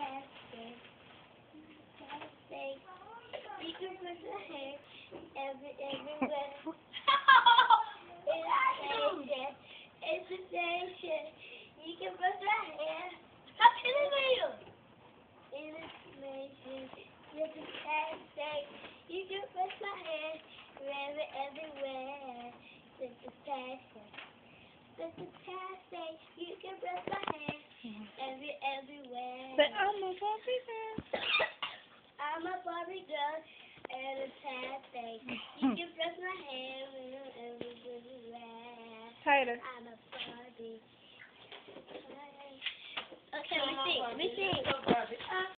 fantastic. Fantastic. You can put your hair everywhere. It's a station. You can brush your hair. Stop hitting me! Illustration. It's a fantastic. You can brush your hair everywhere. It's a fantastic. It's a fantastic. You can brush your hair everywhere. But I'm a Barbie girl. I'm a Barbie girl, and it's fantastic. You can brush my hair everywhere. Tighter. I'm a Barbie. Okay, let me sing.